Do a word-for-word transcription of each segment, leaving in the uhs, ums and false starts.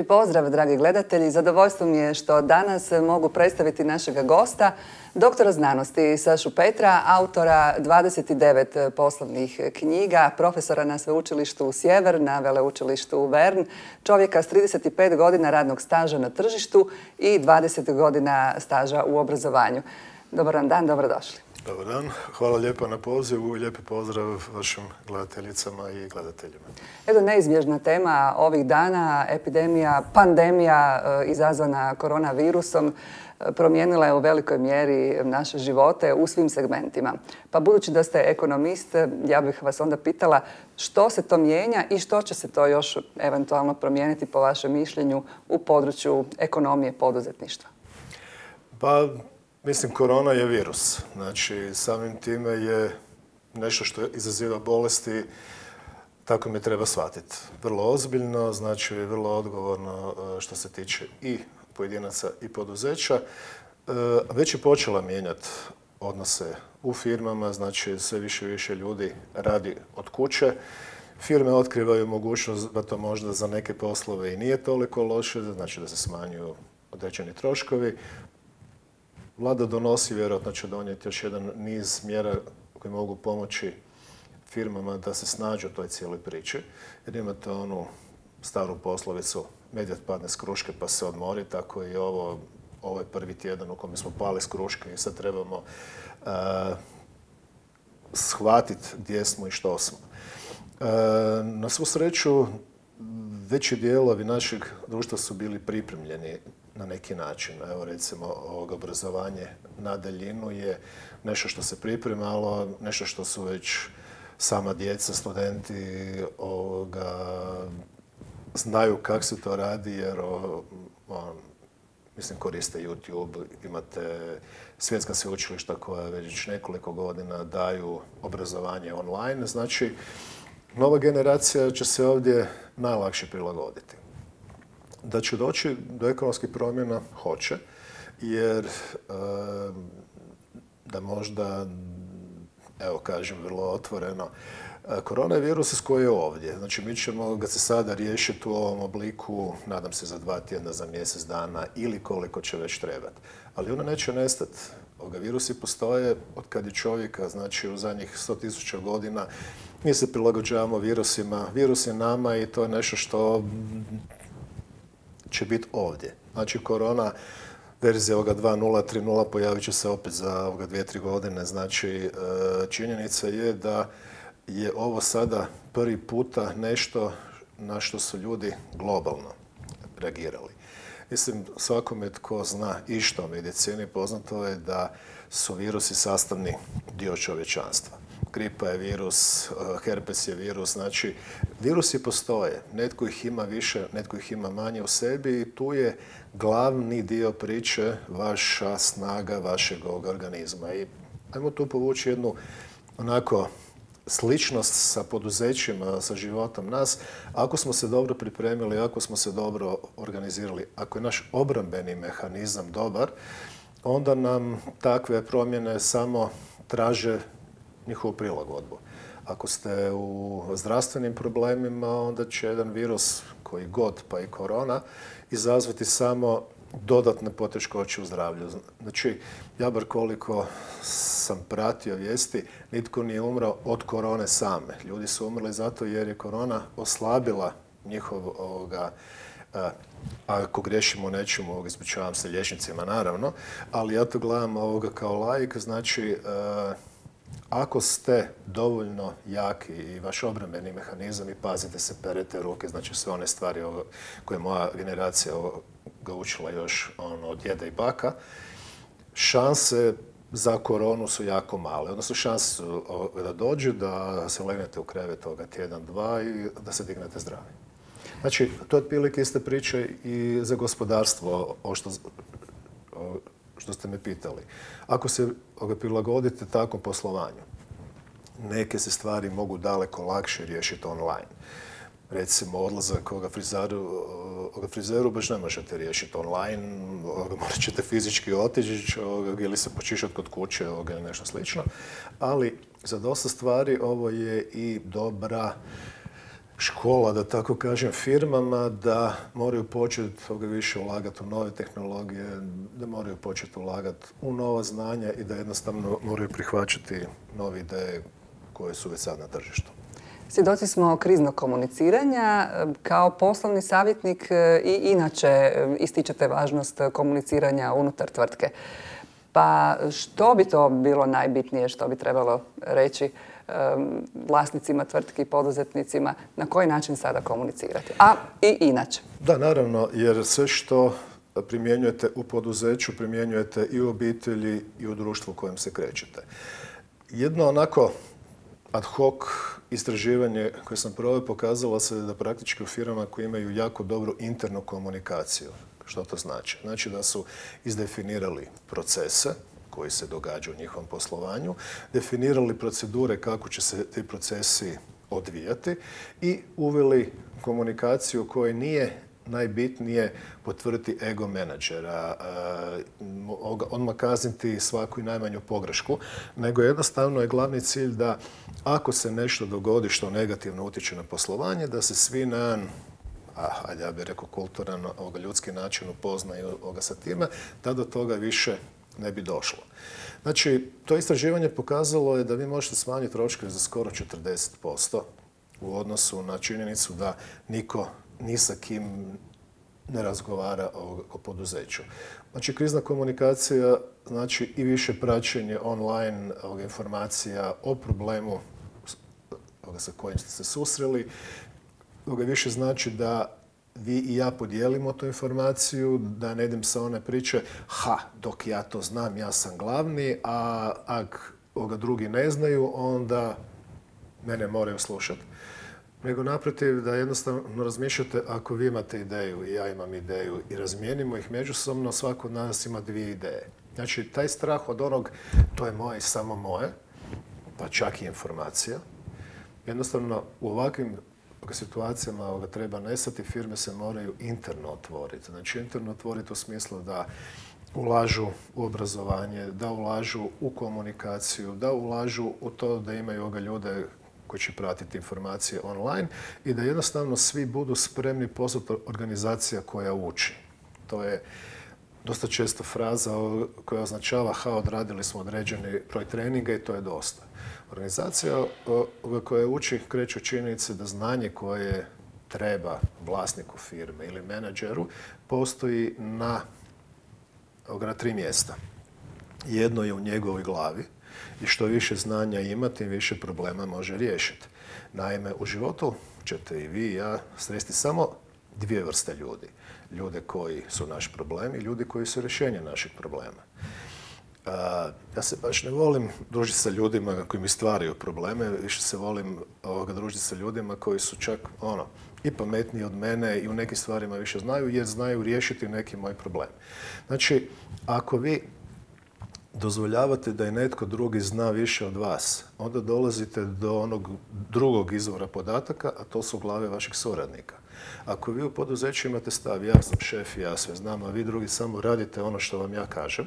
Lijepi pozdrav, dragi gledatelji. Zadovoljstvo mi je što danas mogu predstaviti našega gosta, doktora znanosti Sašu Petra, autora dvadeset devet poslovnih knjiga, profesora na Sveučilištu Sjever, na Veleučilištu Vern, čovjeka s trideset pet godina radnog staža na tržištu i dvadeset godina staža u obrazovanju. Dobar vam dan, dobrodošli. Dobar dan, hvala lijepo na pozivu i lijepi pozdrav vašim gledateljicama i gledateljima. Eto, neizbježna tema ovih dana, epidemija, pandemija izazvana koronavirusom promijenila je u velikoj mjeri naše živote u svim segmentima. Pa budući da ste ekonomist, ja bih vas onda pitala što se to mijenja i što će se to još eventualno promijeniti po vašem mišljenju u području ekonomije poduzetništva? Pa, mislim, korona je virus. Znači, samim time je nešto što izaziva bolesti, tako mi treba shvatiti. Vrlo ozbiljno, znači vrlo odgovorno što se tiče i pojedinaca i poduzeća. Već je počela mijenjati odnose u firmama, znači sve više i više ljudi radi od kuće. Firme otkrivaju mogućnost da to možda za neke poslove i nije toliko loše, znači da se smanjuju određeni troškovi. Vlada donosi, vjerojatno će donijeti još jedan niz mjera koje mogu pomoći firmama da se snađu u toj cijeloj priči. Jer imate onu staru poslovicu, medvjed padne s kruške pa se odmori, tako i ovo, ovo je prvi tjedan u kojem smo pali s kruške i sad trebamo uh, shvatiti gdje smo i što smo. Uh, na svu sreću, veći dijelovi našeg društva su bili pripremljeni na neki način. Evo recimo ovoga obrazovanje na daljinu je nešto što se pripremalo, nešto što su već sama djeca, studenti ovoga, znaju kako se to radi jer o, on, mislim koriste YouTube, imate svjetska sveučilišta koja već nekoliko godina daju obrazovanje online, znači nova generacija će se ovdje najlakše prilagoditi. Da će doći do ekonomskih promjena, hoće, jer e, da možda, evo kažem vrlo otvoreno, korona je virus koji je ovdje. Znači mi ćemo ga se sada riješiti u ovom obliku, nadam se za dva tjedna, za mjesec dana ili koliko će već trebati. Ali ona neće nestati. Ovoga virusi postoje od kad je čovjeka, znači u zadnjih sto tisuća godina. Mi se prilagođavamo virusima, virus je nama i to je nešto što će biti ovdje. Znači korona verzija ovoga dva nula, tri nula pojavit će se opet za ovoga dvije, tri godine. Znači činjenica je da je ovo sada prvi puta nešto na što su ljudi globalno reagirali. Mislim, svakome tko zna išta o medicini poznato je da su virusi sastavni dio čovječanstva. Gripa je virus, herpes je virus, znači virusi postoje. Netko ih ima više, netko ih ima manje u sebi i tu je glavni dio priče vaša snaga, vašeg organizma. I ajmo tu povući jednu onako sličnost sa poduzećima, sa životom nas. Ako smo se dobro pripremili, ako smo se dobro organizirali, ako je naš obrambeni mehanizam dobar, onda nam takve promjene samo traže njihovu prilagodbu. Ako ste u zdravstvenim problemima, onda će jedan virus koji god, pa i korona, izazvati samo dodatne poteškoće u zdravlju. Znači, ja bar koliko sam pratio vijesti, nitko nije umrao od korone same. Ljudi su umrli zato jer je korona oslabila njihov, ovoga, a, ako grešimo u nečemu, ispričavam se liječnicima naravno, ali ja to gledam ovoga kao laik, znači a, ako ste dovoljno jaki i vaš obrambeni mehanizam i pazite se, perete ruke, znači sve one stvari ovo, koje moja generacija ovo, ga učila još ono, od djeda i baka, šanse za koronu su jako male. Odnosno šanse su da dođe, da se legnete u krevet toga tjedan, dva i da se dignete zdravi. Znači, to je otprilike iste priče i za gospodarstvo, o što, o što ste me pitali. Ako se prilagodite takvom poslovanju, neke se stvari mogu daleko lakše riješiti online. Recimo, odlazak ovoga frizeru, ovoga frizeru baš ne možete riješiti online, ovoga, morat ćete fizički otići ovoga, ili se počišati kod kuće ovoga, ili nešto slično. Ali za dosta stvari ovo je i dobra škola, da tako kažem, firmama da moraju početi više ulagati u nove tehnologije, da moraju početi ulagati u nova znanja i da jednostavno moraju prihvaćati nove ideje koje su već sad na tržištu. Svjedoci smo kriznog komuniciranja. Kao poslovni savjetnik i inače ističete važnost komuniciranja unutar tvrtke. Pa što bi to bilo najbitnije, što bi trebalo reći vlasnicima tvrtki, poduzetnicima, na koji način sada komunicirati? A i inače. Da, naravno, jer sve što primjenjujete u poduzeću, primjenjujete i u obitelji i u društvu u kojem se krećete. Jedno onako ad hoc istraživanje koje sam proveo pokazalo se da praktički u firmama koje imaju jako dobru internu komunikaciju. Što to znači? Znači da su izdefinirali procese koji se događaju u njihovom poslovanju, definirali procedure kako će se ti procesi odvijati i uveli komunikaciju koja nije najbitnije potvrditi ego menadžera, odmah kazniti svaku i najmanju pogrešku, nego jednostavno je glavni cilj da ako se nešto dogodi što negativno utječe na poslovanje, da se svi na jedan, ajde ja bih rekao kulturan, ljudski način upoznaju sa time, da do toga više ne bi došlo. Znači, to istraživanje pokazalo je da vi možete smanjiti troškove za skoro četrdeset posto u odnosu na činjenicu da niko ni sa kim ne razgovara o poduzeću. Znači, krizna komunikacija znači i više praćenje online informacija o problemu sa kojim ste se susreli. Više znači da vi i ja podijelimo tu informaciju, da ne idem sa one priče, ha, dok ja to znam, ja sam glavni, a ako drugi ne znaju, onda mene moraju slušati. Nego naprotiv da jednostavno razmišljate, ako vi imate ideju i ja imam ideju i razmijenimo ih međusobno, svako od nas ima dvije ideje. Znači, taj strah od onog, to je moje i samo moje, pa čak i informacija, jednostavno u ovakvim situacijama treba nestati, firme se moraju interno otvoriti. Znači, interno otvoriti u smislu da ulažu u obrazovanje, da ulažu u komunikaciju, da ulažu u to da imaju ovoga ljude koji će pratiti informacije online i da jednostavno svi budu spremni postati organizacija koja uči. To je dosta često fraza koja označava ha, odradili smo određeni broj treninga i to je dosta. Organizacija koja uči kreće u činjenici da znanje koje treba vlasniku firme ili menadžeru postoji na, na tri mjesta. Jedno je u njegovoj glavi i što više znanja ima, tim više problema može riješiti. Naime, u životu ćete i vi i ja sresti samo dvije vrste ljudi. Ljude koji su naš problem i ljudi koji su rješenje naših problema. A, ja se baš ne volim družiti sa ljudima koji mi stvaraju probleme, više se volim ovoga, družiti sa ljudima koji su čak ono, i pametniji od mene i u nekim stvarima više znaju jer znaju riješiti neki moj problem. Znači, ako vi dozvoljavate da je netko drugi zna više od vas, onda dolazite do onog drugog izvora podataka, a to su glave vaših suradnika. Ako vi u poduzeću imate stav, ja sam šef i ja sve znam, a vi drugi samo radite ono što vam ja kažem,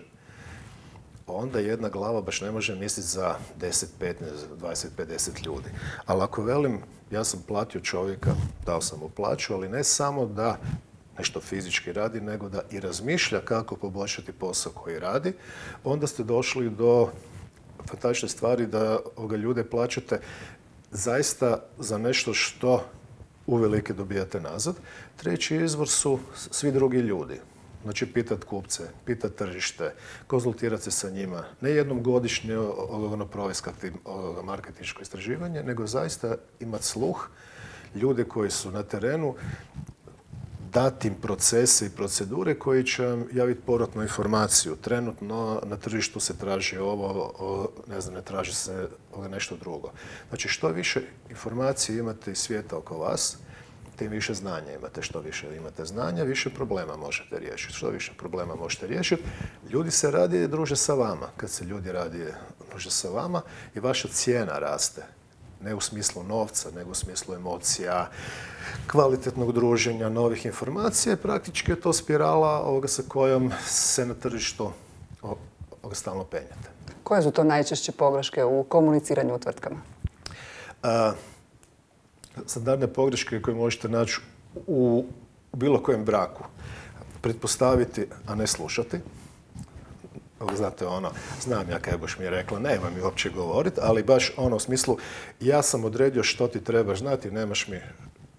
onda jedna glava baš ne može misliti za deset, petnaest, dvadeset, pedeset ljudi. Ali ako velim, ja sam platio čovjeka, dao sam mu plaću, ali ne samo da nešto fizički radi, nego da i razmišlja kako poboljšati posao koji radi, onda ste došli do fantastične stvari da ovoga ljude plaćate zaista za nešto što uvelike dobijate nazad. Treći izvor su svi drugi ljudi. Znači, pitat kupce, pitat tržište, konzultirati se sa njima. Ne jednom godišnje ono, provesti marketinško istraživanje, nego zaista imati sluh ljude koji su na terenu, dati im procese i procedure koji će vam javiti povratnu informaciju. Trenutno na tržištu se traži ovo, o, ne znam, ne traži se nešto drugo. Znači, što više informacije imate iz svijeta oko vas, tim više znanja imate. Što više imate znanja, više problema možete riješiti. Što više problema možete riješiti, ljudi se radije druže sa vama. Kad se ljudi radije druže sa vama i vaša cijena raste. Ne u smislu novca, nego u smislu emocija, kvalitetnog druženja, novih informacija. Praktički je to spirala ovoga sa kojom se na tržištu ovoga stalno penjate. Koje su to najčešće pogreške u komuniciranju u tvrtkama? A, standardne pogreške koje možete naći u bilo kojem braku. Pretpostaviti, a ne slušati. Znate, ono, znam ja kaj boš mi rekla, nema mi uopće govoriti, ali baš ono u smislu, ja sam odredio što ti trebaš znati, nemaš mi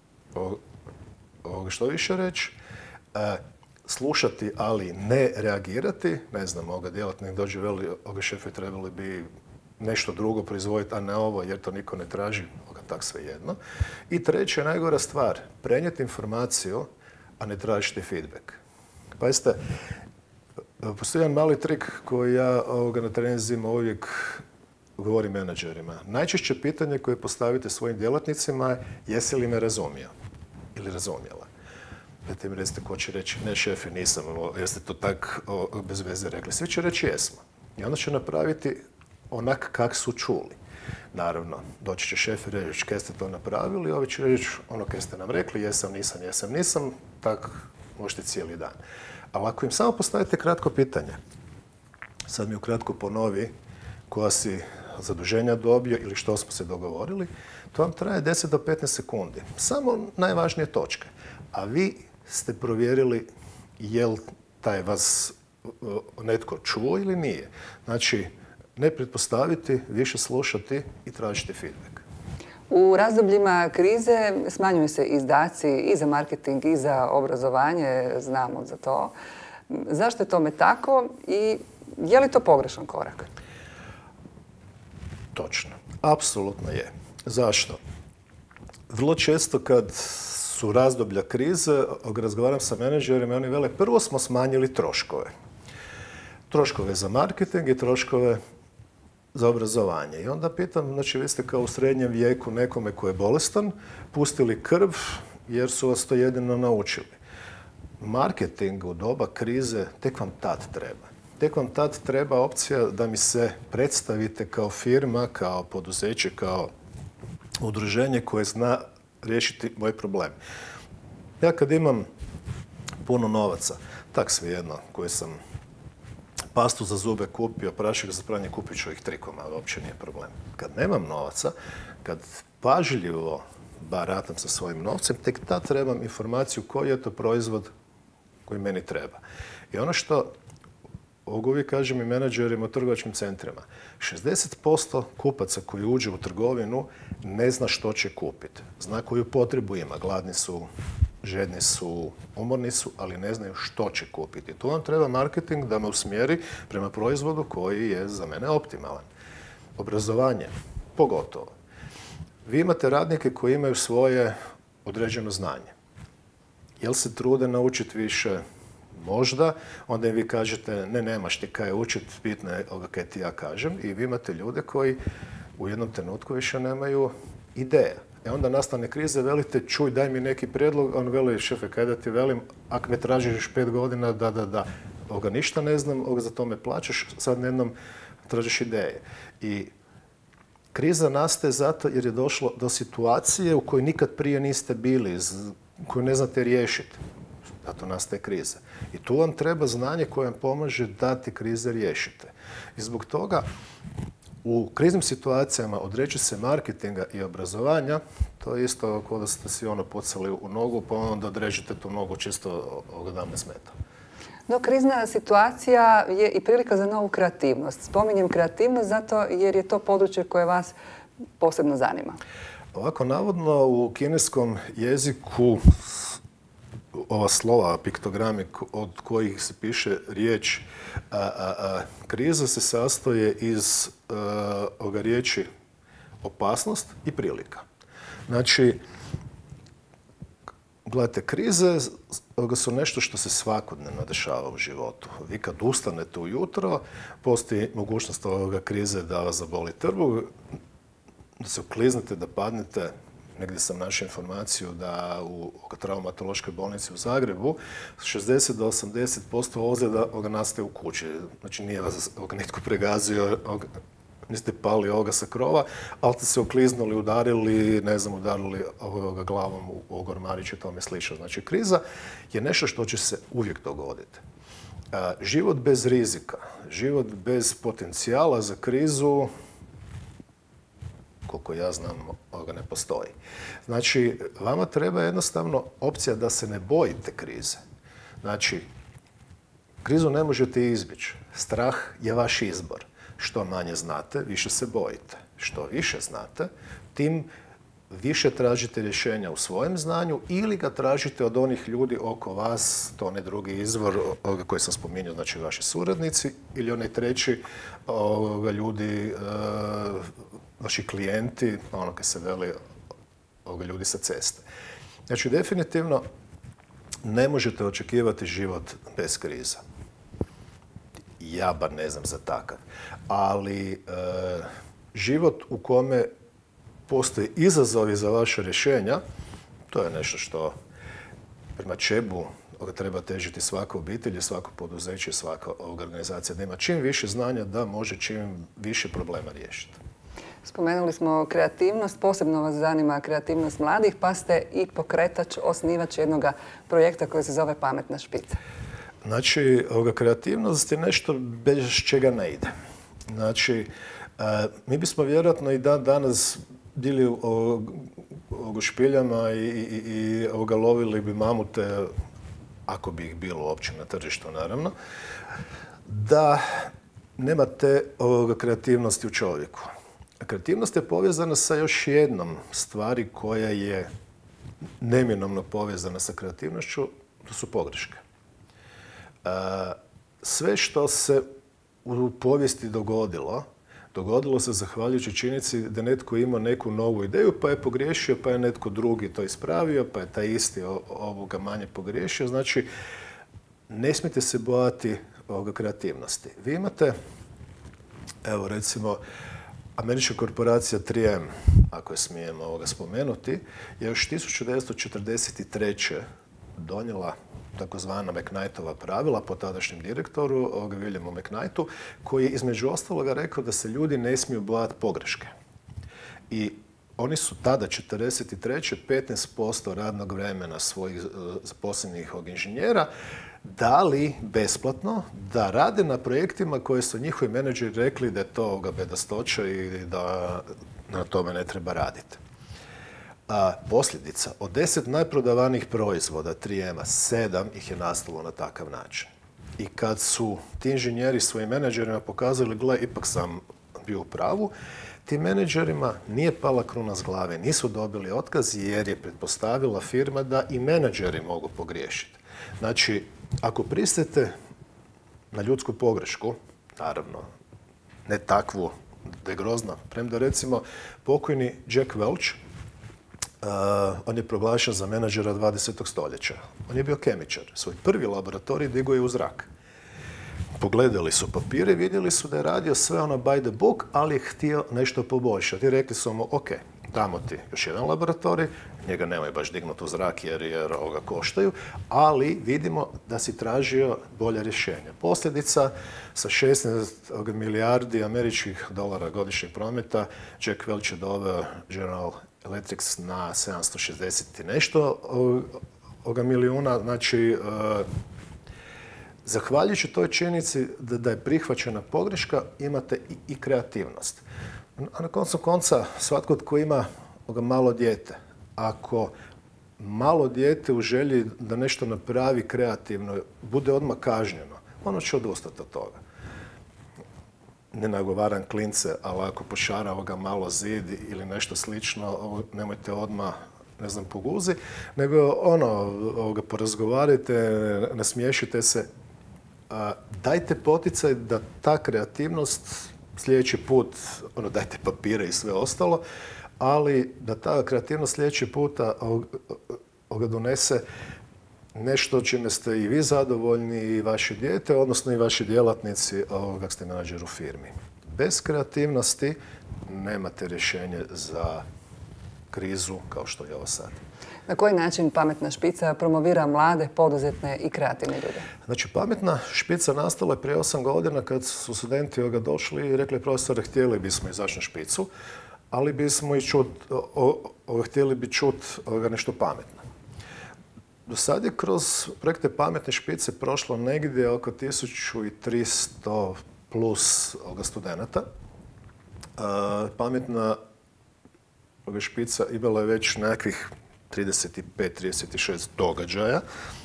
ovoga što više reći. E, slušati, ali ne reagirati. Ne znam, ovoga djelatnik dođe veli, ovoga šefe trebali bi nešto drugo proizvoditi, a ne ovo, jer to niko ne traži, ovoga tak svejedno. I treća, najgora stvar, prenijeti informaciju, a ne tražiti feedback. Pazite, postoji jedan mali trik koji ja ovoga na treninzima uvijek govorim menadžerima. Najčešće pitanje koje postavite svojim djelatnicima je jesi li me razumio ili razumjela. Dajte mi recite ko će reći ne šefe nisam, jeste to tak o, bez veze rekli. Svi će reći jesmo. I onda će napraviti onak kak su čuli. Naravno, doći će šef i reći kaj ste to napravili, ovi će reći ono kaj ste nam rekli, jesam, nisam, jesam, nisam, tak možete cijeli dan. Ali ako im samo postavite kratko pitanje, sad mi ukratko ponovi koja si zaduženja dobio ili što smo se dogovorili, to vam traje deset do petnaest sekundi. Samo najvažnije točke. A vi ste provjerili je li taj vas netko čuo ili nije. Znači, ne pretpostaviti, više slušati i tražiti feedback. U razdobljima krize smanjuju se izdaci i za marketing i za obrazovanje, znamo za to. Zašto je tome tako i je li to pogrešan korak? Točno. Apsolutno je. Zašto? Vrlo često kad su razdoblja krize, razgovaram sa menadžerima i oni vele prvo smo smanjili troškove. Troškove za marketing i troškove za obrazovanje. I onda pitam, znači vi ste kao u srednjem vijeku nekome ko je bolestan, pustili krv jer su vas to jedino naučili. Marketing u doba krize tek vam tad treba. Tek vam tad treba opcija da mi se predstavite kao firma, kao poduzeće, kao udruženje koje zna riješiti moj problem. Ja kad imam puno novaca, tak svejedno, koji sam pastu za zube kupio, prašak za pranje, kupit ću ih tri komada, uopće nije problem. Kad nemam novaca, kad pažljivo baratam sa svojim novcem, tek tad trebam informaciju koji je to proizvod koji meni treba. I ono što uvijek kažem i menadžerima u trgovačkim centrima, šezdeset posto kupaca koji uđe u trgovinu ne zna što će kupiti. Zna koju potrebu ima. Gladni su, žedni su, umorni su, ali ne znaju što će kupiti. Tu vam treba marketing da me usmjeri prema proizvodu koji je za mene optimalan. Obrazovanje, pogotovo. Vi imate radnike koji imaju svoje određeno znanje. Jel se trude naučiti više? Možda, onda im vi kažete ne, nemaš ti kaj učiti, bitno je ovoga kaj ti ja kažem. I vi imate ljude koji u jednom trenutku više nemaju ideja. E onda nastane krize, velite, čuj, daj mi neki prijedlog, on veli, šefe, kaj da ti velim, ako me tražiš pet godina, da, da, da, ovoga ništa ne znam, ovoga za to me plaćaš, sad jednom tražiš ideje. I kriza nastaje zato jer je došlo do situacije u kojoj nikad prije niste bili, koju ne znate riješiti. Zato nastaje kriza. I tu vam treba znanje koje vam pomaže da ti krize riješite. I zbog toga u kriznim situacijama odreći se marketinga i obrazovanja, to je isto kao da ste si ono pucali u nogu, pa onda odrežite tu nogu čisto da vam ne smeta. No, krizna situacija je i prilika za novu kreativnost. Spominjem kreativnost zato jer je to područje koje vas posebno zanima. Ovako, navodno u kineskom jeziku ova slova, piktogrami od kojih se piše riječ a, a, a, kriza se sastoje iz a, ovoga riječi opasnost i prilika. Znači, gledajte, krize su nešto što se svakodnevno dešava u životu. Vi kad ustanete ujutro, postoji mogućnost ovoga krize da vas zaboli trbuh, da se ukliznete, da padnete. Negdje sam našao informaciju da u traumatološkoj bolnici u Zagrebu šezdeset do osamdeset posto ozljeda nastaje u kući. Znači nije vas nitko pregazio, niste pali ovoga sa krova, ali ste se ukliznuli, udarili, ne znam, udarili ovoga glavom u ormarić i tome slično. Znači kriza je nešto što će se uvijek dogoditi. Život bez rizika, život bez potencijala za krizu koliko ja znam, ovoga ne postoji. Znači, vama treba jednostavno opcija da se ne bojite krize. Znači, krizu ne možete izbjeći. Strah je vaš izbor. Što manje znate, više se bojite. Što više znate, tim više tražite rješenja u svojem znanju ili ga tražite od onih ljudi oko vas, to onaj drugi izvor ovoga koji sam spominjao, znači vaši suradnici, ili onaj treći ovoga, ljudi, uh, vaši klijenti, ono kad se veli ovoga, ljudi sa ceste. Znači, definitivno ne možete očekivati život bez kriza. Ja bar ne znam za takav. Ali e, život u kome postoje izazovi za vaše rješenja, to je nešto što prema čemu treba težiti svaka obitelj, svako poduzeće, svaka organizacija, da ima čim više znanja da može čim više problema riješiti. Spomenuli smo kreativnost, posebno vas zanima kreativnost mladih, pa ste i pokretač, osnivač jednog projekta koji se zove Pametna špica. Znači, ovoga, kreativnost je nešto bez čega ne ide. Znači, mi bismo vjerojatno i dan danas bili u špiljama i, i, i ovoga, lovili bi mamute, ako bi ih bilo uopće na tržištu, naravno, da nema te ovoga, kreativnosti u čovjeku. Kreativnost je povezana sa još jednom stvari koja je neminovno povezana sa kreativnošću, to su pogreške. Sve što se u povijesti dogodilo, dogodilo se zahvaljujući činjenici da netko ima neku novu ideju, pa je pogriješio, pa je netko drugi to ispravio, pa je taj isti ovoga manje pogriješio. Znači, ne smijete se bojati ovoga kreativnosti. Vi imate, evo recimo, američka korporacija tri M, ako je smijem ovoga spomenuti, je još tisuću devetsto četrdeset treće donijela takozvana McKnightova pravila po tadašnjem direktoru, ovoga Williamu McKnightu, koji je između ostaloga rekao da se ljudi ne smiju bojati pogreške. I oni su tada, četrdeset treće petnaest posto radnog vremena svojih zaposlenih inženjera dali besplatno da rade na projektima koje su njihovi menadžeri rekli da je to bedastoća i da na tome ne treba raditi. A posljedica, od deset najprodavanijih proizvoda tri M-a, sedam ih je nastalo na takav način. I kad su ti inženjeri svojim menadžerima pokazali, gle, ipak sam bio u pravu, tim menadžerima nije pala kruna s glave, nisu dobili otkaz jer je pretpostavila firma da i menadžeri mogu pogriješiti. Znači, ako pristajete na ljudsku pogrešku, naravno, ne takvu da je grozna, premda recimo pokojni Jack Welch, Uh, on je proglašen za menadžera dvadesetog stoljeća. On je bio kemičar. Svoj prvi laboratorij digao je u zrak. Pogledali su papire i vidjeli su da je radio sve ono by the book, ali je htio nešto poboljšati. I rekli su mu, ok, damo ti još jedan laboratorij, njega nemoj baš dignuti u zrak jer, jer ovoga koštaju, ali vidimo da si tražio bolje rješenje. Posljedica, sa šesnaest milijardi američkih dolara godišnjeg prometa, Jack Welch je doveo General Electric na sedamsto šezdeset i nešto ovoga milijuna. Znači, uh, zahvaljujući toj činjenici da, da je prihvaćena pogreška, imate i, i kreativnost. A na koncu konca, svatko tko ima ovoga malo dijete, ako malo dijete u želji da nešto napravi kreativno, bude odmah kažnjeno, ono će odustati od toga. Ne nagovaram klince, ali ako pošara ovoga malo zid ili nešto slično, nemojte odmah, ne znam, po guzi, nego ono, ovoga, porazgovarajte, nasmiješite se, a, dajte poticaj da ta kreativnost sljedeći put, ono, dajte papire i sve ostalo, ali da ta kreativnost sljedeći puta ovoga donese nešto čime ste i vi zadovoljni i vaše dijete, odnosno i vaši djelatnici ovoga ste menadžer u firmi. Bez kreativnosti nemate rješenje za krizu kao što je ovo sad. Na koji način Pametna špica promovira mlade, poduzetne i kreativne ljude? Znači, Pametna špica nastala je prije osam godina kad su studenti ovoga došli i rekli, profesore, htjeli bismo izaći na špicu, ali bismo i čut, o, o, htjeli bi čuti nešto pametno. Do sad je kroz projekte Pametne špice prošlo negdje oko tisuću tristo plus studenata. Pametna špica imala je već nekakvih trideset pet trideset šest događaja.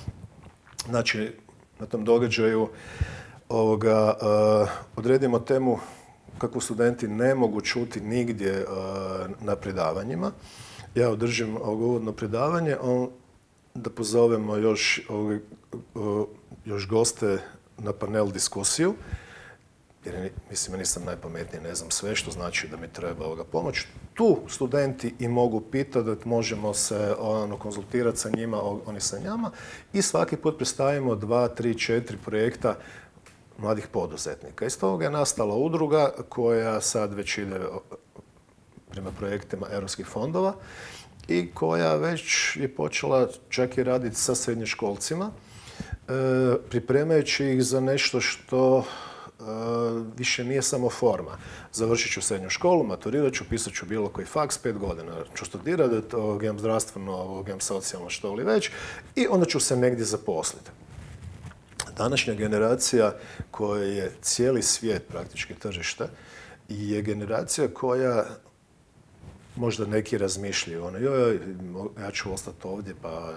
Znači, na tom događaju ovoga, uh, odredimo temu kako studenti ne mogu čuti nigdje uh, na predavanjima. Ja održim ovo uvodno predavanje, on, da pozovemo još, uh, uh, još goste na panel diskusiju, jer mislim, ja nisam najpametniji, ne znam sve, što znači da mi treba ovoga pomoć. Tu studenti i mogu pitati, da možemo se ono, konzultirati sa njima, oni sa njama, i svaki put predstavimo dva, tri, četiri projekta mladih poduzetnika. Iz toga je nastala udruga koja sad već ide prema projektima europskih fondova i koja već je počela čak i raditi sa srednjoškolcima, e, pripremajući ih za nešto što Uh, više nije samo forma. Završit ću srednju školu, maturirat ću, pisat ću bilo koji faks, pet godina ću studirati, imam zdravstveno, imam socijalno, što li već, i onda ću se negdje zaposliti. Današnja generacija koja je cijeli svijet praktički tržište je generacija koja možda neki razmišljaju, ono, joj, ja ću ostati ovdje, pa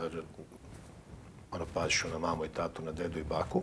ono, paći ću na mamu i tatu, na dedu i baku.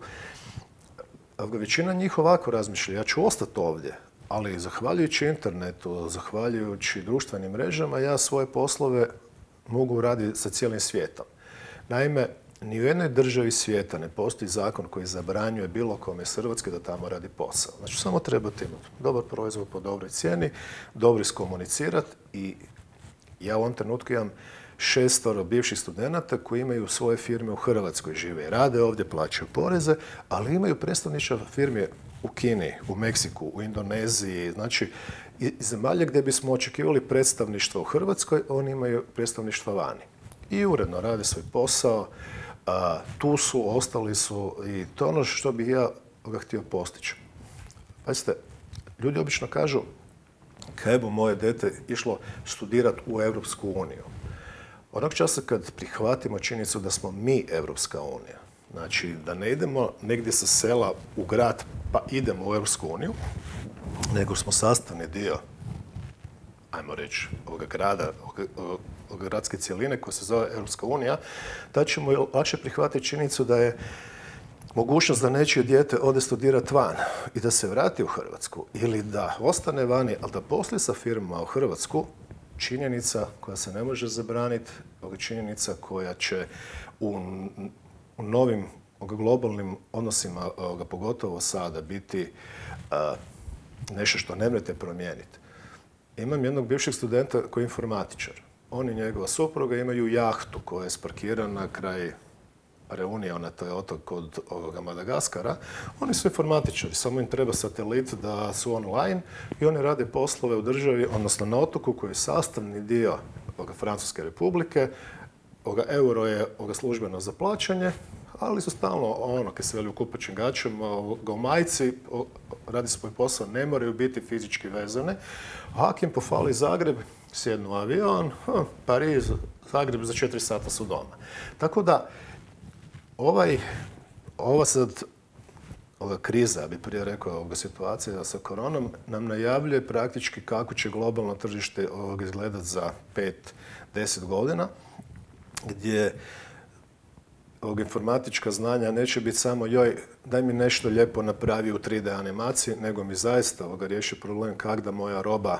Većina njih ovako razmišlja, ja ću ostati ovdje, ali zahvaljujući internetu, zahvaljujući društvenim mrežama, ja svoje poslove mogu raditi sa cijelim svijetom. Naime, ni u jednoj državi svijeta ne postoji zakon koji zabranjuje bilo kome iz Hrvatske da tamo radi posao. Znači, samo trebate imati dobar proizvod po dobroj cijeni, dobro iskomunicirati, i ja u ovom trenutku imam šestoro bivših studenata koji imaju svoje firme u Hrvatskoj, žive i rade ovdje, plaćaju poreze, ali imaju predstavništva firme u Kini, u Meksiku, u Indoneziji. Znači, iz zemalja gdje bismo očekivali predstavništvo u Hrvatskoj, oni imaju predstavništva vani. I uredno rade svoj posao, a, tu su, ostali su, i to je ono što bih ja ga htio postići. Pazite, ljudi obično kažu, kaj bo moje dete išlo studirati u Europsku uniju. Onog časa kad prihvatimo činjenicu da smo mi Europska unija, znači da ne idemo negdje sa sela u grad pa idemo u Europsku uniju, nego smo sastavni dio, ajmo reći, ovoga grada, ovoga gradske cijeline koja se zove Europska unija, da ćemo lakše prihvatiti činjenicu da je mogućnost da nečije dijete ode studirati van i da se vrati u Hrvatsku, ili da ostane vani, ali da posli sa firmama u Hrvatsku, činjenica koja se ne može zabraniti, činjenica koja će u, u novim globalnim odnosima, pogotovo sada, biti a, nešto što ne možete promijeniti. Imam jednog bivšeg studenta koji je informatičar. On i njegova supruga imaju jahtu koja je sparkirana kraj Reunija, ona to je otok kod ovoga Madagaskara. Oni su informatičari, samo im treba satelit da su online i oni rade poslove u državi, odnosno na otoku koji je sastavni dio ovoga Francuske republike. Ovoga euro je ovoga službeno za plaćanje, ali su stalno ono, kad se veli u kupačim gaćama, u majici, radi svoj posao, ne moraju biti fizički vezane. A ako im pofali Zagreb, sjednu u avion, hm, Pariz, Zagreb, za četiri sata su doma. Tako da, Ovaj, ova sad, ova kriza, ja bih prije rekao, ovoga situacija sa koronom, nam najavljuje praktički kako će globalno tržište izgledati za pet, deset godina, gdje ovoga informatička znanja neće biti samo joj, daj mi nešto lijepo napravi u tri D animaciji, nego mi zaista ovoga riješi problem kako da moja roba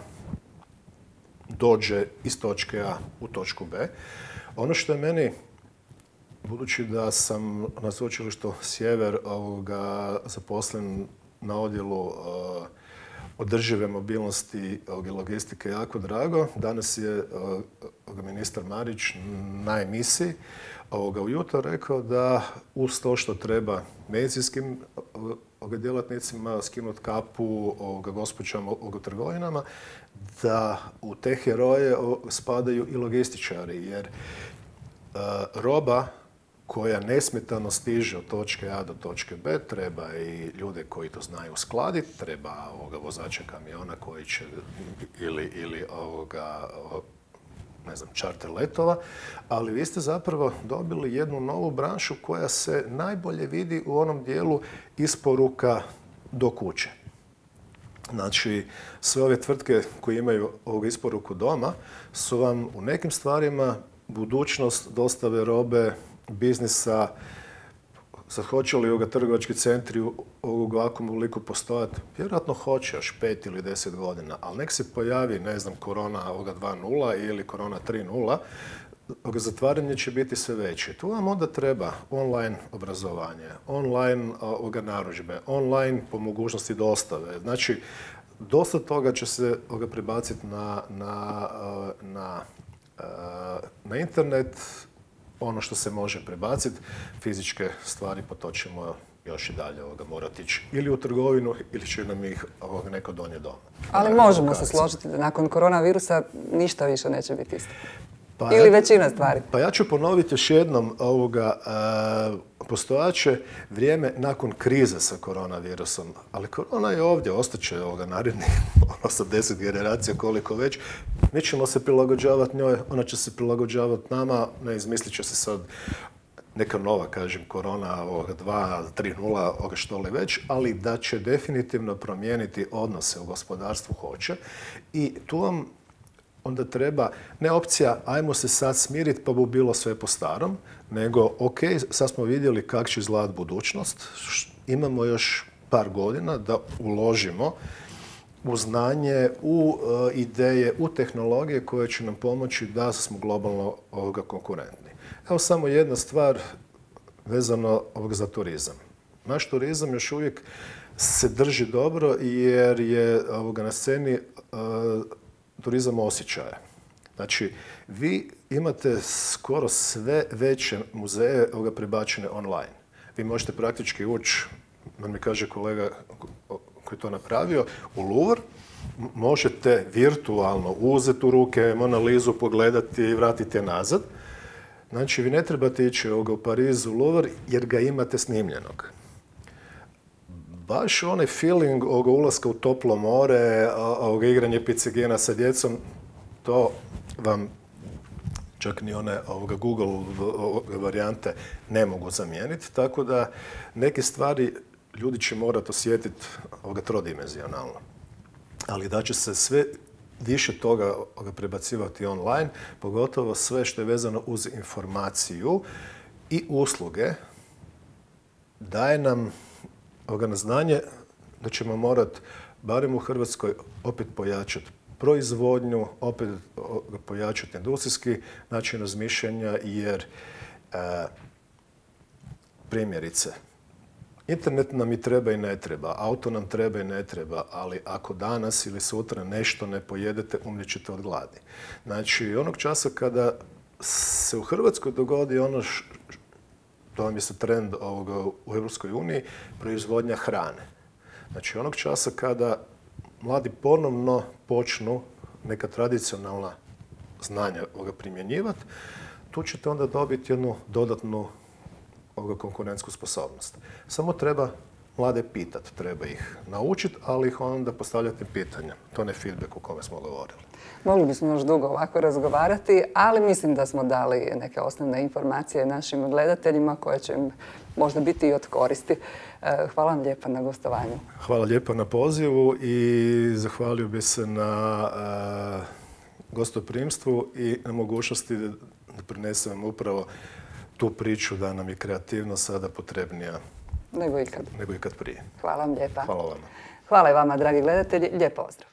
dođe iz točke A u točku B. Ono što je meni, budući da sam na sveučilištu Sjever ovoga, zaposlen na odjelu uh, održive mobilnosti i logistike jako drago. Danas je uh, ministar Marić na emisiji ovoga ujutro rekao da uz to što treba medicinskim uh, djelatnicima skinuti kapu ovoga, gospođama u trgovinama, da u te heroje uh, spadaju i logističari, jer uh, roba koja nesmetano stiže od točke A do točke B, treba i ljude koji to znaju uskladiti, treba ovoga vozača kamiona koji će ili, ili ovoga, ne znam, čarter letova, ali vi ste zapravo dobili jednu novu branšu koja se najbolje vidi u onom dijelu isporuka do kuće. Znači, sve ove tvrtke koje imaju ovu isporuku doma su vam u nekim stvarima budućnost dostave robe, biznisa. Sad hoće li ovoga trgovački centri u ovakvom obliku postojati? Vjerojatno hoće još pet ili deset godina, ali nek se pojavi, ne znam, korona ovoga dva nula ili korona tri nula, zatvaranje će biti sve veće. Tu vam onda treba online obrazovanje, online ovoga narudžbe, online po mogućnosti dostave. Znači, dosta toga će se ovoga prebaciti na, na, na, na internet. Ono što se može prebaciti, fizičke stvari, pa to ćemo još i dalje ovoga morati ići ili u trgovinu ili će nam ih ovoga neko donijeti doma. Ali možemo se složiti da nakon koronavirusa ništa više neće biti isto. Pa ili ja, većina stvari. Pa ja ću ponoviti još jednom ovoga, uh, postojaće vrijeme nakon krize sa koronavirusom, ali korona je ovdje, ostaće ovoga narednih osamdeset generacija koliko već. Mi ćemo se prilagođavati njoj, ona će se prilagođavati nama, ne izmislit će se sad neka nova, kažem, korona ovoga dva, tri nula, ovoga što li već, ali da će definitivno promijeniti odnose u gospodarstvu, hoće. I tu vam onda treba, ne opcija, ajmo se sad smiriti pa bu bilo sve po starom, nego ok, sad smo vidjeli kako će izgledati budućnost, imamo još par godina da uložimo u znanje, u uh, ideje, u tehnologije koje će nam pomoći da smo globalno ovoga konkurentni. Evo samo jedna stvar vezano ovoga za turizam. Naš turizam još uvijek se drži dobro jer je ovoga na sceni uh, turizam osjećaja. Znači, vi imate skoro sve veće muzeje ovoga prebačene online. Vi možete praktički ući, man mi kaže kolega koji je to napravio, u Louvre, možete virtualno uzeti u ruke Mona Lizu, pogledati i vratiti je nazad. Znači, vi ne trebate ići ovoga u Pariz, u Louvre, jer ga imate snimljenog. Baš onaj feeling ovoga ulaska u toplo more, ovoga igranje picigena sa djecom, to vam čak ni one ovoga Google varijante ne mogu zamijeniti. Tako da neke stvari ljudi će morati osjetiti ovoga trodimenzionalno. Ali da će se sve više toga ovoga prebacivati online, pogotovo sve što je vezano uz informaciju i usluge, daje nam ovoga na znanje da ćemo morati, barem u Hrvatskoj, opet pojačati proizvodnju, opet pojačati industrijski način razmišljanja, jer e, primjerice, internet nam i treba i ne treba, auto nam treba i ne treba, ali ako danas ili sutra nešto ne pojedete, umrijet ćete od gladi. Znači, onog časa kada se u Hrvatskoj dogodi ono š, to vam je sad trend ovoga u Europskoj uniji, proizvodnja hrane. Znači, onog časa kada mladi ponovno počnu neka tradicionalna znanja ovoga primjenjivati, tu ćete onda dobiti jednu dodatnu ovoga konkurentsku sposobnost. Samo treba mlade pitati, treba ih naučiti, ali ih onda postavljati pitanja. To ne feedback o kome smo govorili. Mogli bismo još dugo ovako razgovarati, ali mislim da smo dali neke osnovne informacije našim gledateljima koje će im možda biti i od koristi. Hvala vam lijepa na gostovanju. Hvala lijepa na pozivu i zahvalio bi se na uh, gostoprimstvu i na mogućnosti da prinesem upravo tu priču da nam je kreativnost sada potrebnija nego ikad. nego ikad prije. Hvala vam lijepa. Hvala vama. Hvala i vama, dragi gledatelji. Lijep pozdrav.